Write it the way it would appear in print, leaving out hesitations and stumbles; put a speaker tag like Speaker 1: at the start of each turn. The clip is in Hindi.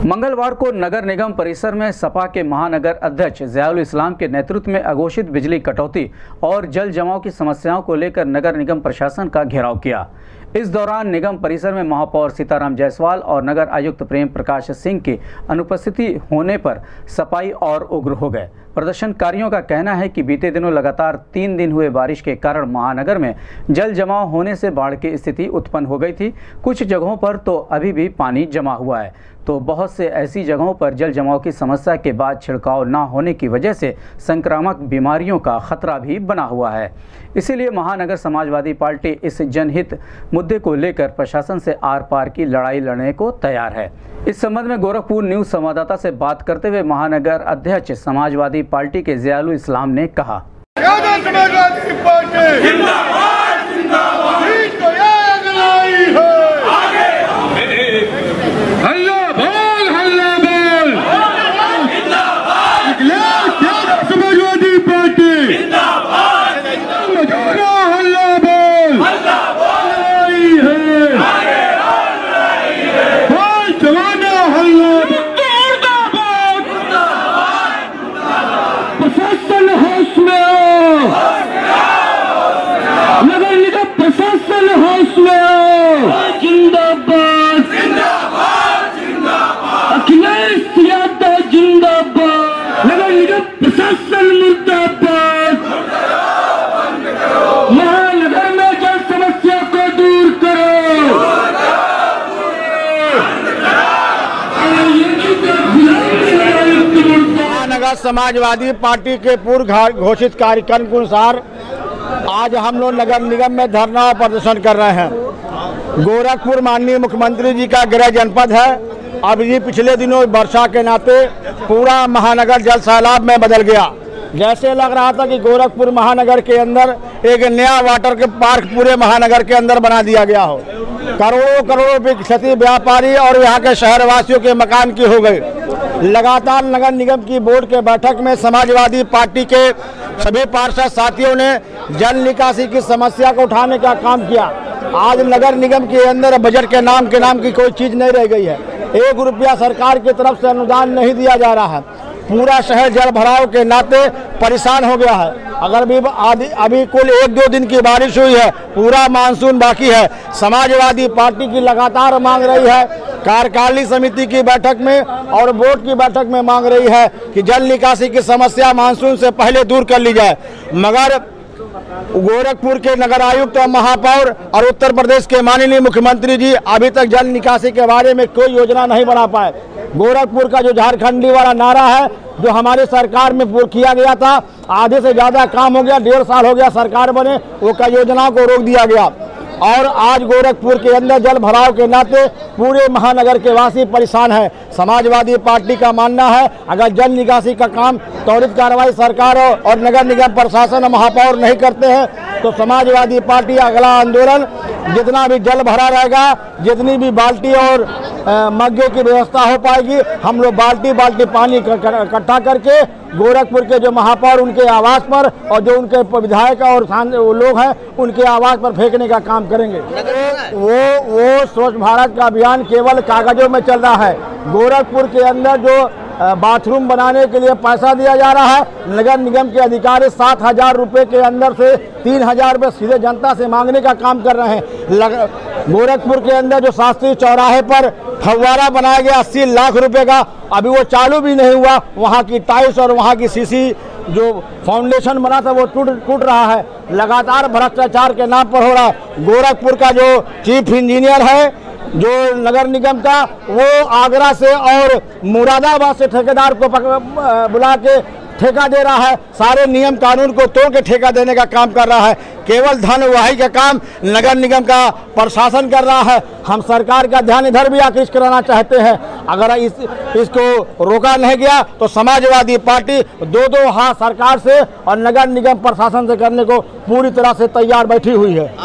Speaker 1: मंगलवार को नगर निगम परिसर में सपा के महानगर अध्यक्ष ज़ियाउल इस्लाम के नेतृत्व में अघोषित बिजली कटौती और जल जमाव की समस्याओं को लेकर नगर निगम प्रशासन का घेराव किया। इस दौरान निगम परिसर में महापौर सीताराम जायसवाल और नगर आयुक्त प्रेम प्रकाश सिंह की अनुपस्थिति होने पर सफाई और उग्र हो गए। प्रदर्शनकारियों का कहना है कि बीते दिनों लगातार 3 दिन हुए बारिश के कारण महानगर में जल जमाव होने से बाढ़ की स्थिति उत्पन्न हो गई थी। कुछ जगहों पर तो अभी भी पानी जमा हुआ है, तो बहुत से ऐसी जगहों पर जल जमाव की समस्या के बाद छिड़काव न होने की वजह से संक्रामक बीमारियों का खतरा भी बना हुआ है। इसीलिए महानगर समाजवादी पार्टी इस जनहित मुद्दे को लेकर प्रशासन से आर पार की लड़ाई लड़ने को तैयार है। इस संबंध में गोरखपुर न्यूज संवाददाता से बात करते हुए महानगर अध्यक्ष समाजवादी पार्टी के ज़ियाउल इस्लाम ने कहा,
Speaker 2: महानगर में जल समस्या को दूर करो। महानगर समाजवादी पार्टी के पूर्व घोषित कार्यक्रम के अनुसार आज हम लोग नगर निगम में धरना और प्रदर्शन कर रहे हैं। गोरखपुर माननीय मुख्यमंत्री जी का गृह जनपद है। अब ये पिछले दिनों वर्षा के नाते पूरा महानगर जल सैलाब में बदल गया। जैसे लग रहा था कि गोरखपुर महानगर के अंदर एक नया वाटर के पार्क पूरे महानगर के अंदर बना दिया गया हो। करोड़ों करोड़ों रुपये की क्षति व्यापारी और यहाँ के शहरवासियों के मकान की हो गई। लगातार नगर निगम की बोर्ड के बैठक में समाजवादी पार्टी के सभी पार्षद साथियों ने जल निकासी की समस्या को उठाने का काम किया। आज नगर निगम के अंदर बजट के नाम की कोई चीज़ नहीं रह गई है। 1 रुपया सरकार की तरफ से अनुदान नहीं दिया जा रहा है। पूरा शहर जल भराव के नाते परेशान हो गया है। अगर भी अभी कुल 1-2 दिन की बारिश हुई है, पूरा मानसून बाकी है। समाजवादी पार्टी की लगातार मांग रही है, कार्यकारिणी समिति की बैठक में और बोर्ड की बैठक में मांग रही है कि जल निकासी की समस्या मानसून से पहले दूर कर ली जाए। मगर गोरखपुर के नगर आयुक्त और महापौर और उत्तर प्रदेश के माननीय मुख्यमंत्री जी अभी तक जल निकासी के बारे में कोई योजना नहीं बना पाए। गोरखपुर का जो झारखंडी वाला नारा है जो हमारे सरकार में पूरा किया गया था, आधे से ज़्यादा काम हो गया, 1.5 साल हो गया सरकार बने, वो का योजना को रोक दिया गया। और आज गोरखपुर के अंदर जल भराव के नाते पूरे महानगर के वासी परेशान हैं। समाजवादी पार्टी का मानना है अगर जल निकासी का काम त्वरित कार्रवाई सरकार और नगर निगम प्रशासन और महापौर नहीं करते हैं तो समाजवादी पार्टी अगला आंदोलन जितना भी जल भरा रहेगा, जितनी भी बाल्टी और मग्गे की व्यवस्था हो पाएगी, हम लोग बाल्टी बाल्टी पानी इकट्ठा करके गोरखपुर के जो महापौर उनके आवास पर और जो उनके विधायक और लोग हैं उनके आवास पर फेंकने का काम करेंगे। वो स्वच्छ भारत का अभियान केवल कागजों में चल रहा है। गोरखपुर के अंदर जो बाथरूम बनाने के लिए पैसा दिया जा रहा है, नगर निगम के अधिकारी 7,000 रुपये के अंदर से 3,000 रुपये सीधे जनता से मांगने का काम कर रहे हैं। गोरखपुर के अंदर जो शास्त्री चौराहे पर फव्वारा बनाया गया 80 लाख रुपए का, अभी वो चालू भी नहीं हुआ। वहाँ की टाइल्स और वहाँ की सीसी जो फाउंडेशन बना था वो टूट रहा है। लगातार भ्रष्टाचार के नाम पर हो रहा है। गोरखपुर का जो चीफ इंजीनियर है जो नगर निगम का, वो आगरा से और मुरादाबाद से ठेकेदार को बुला के ठेका दे रहा है। सारे नियम कानून को तोड़ के ठेका देने का काम कर रहा है। केवल धन वाही का काम नगर निगम का प्रशासन कर रहा है। हम सरकार का ध्यान इधर भी आकृष्ट कराना चाहते हैं। अगर इसको रोका नहीं गया तो समाजवादी पार्टी 2-2 हाथ सरकार से और नगर निगम प्रशासन से करने को पूरी तरह से तैयार बैठी हुई है।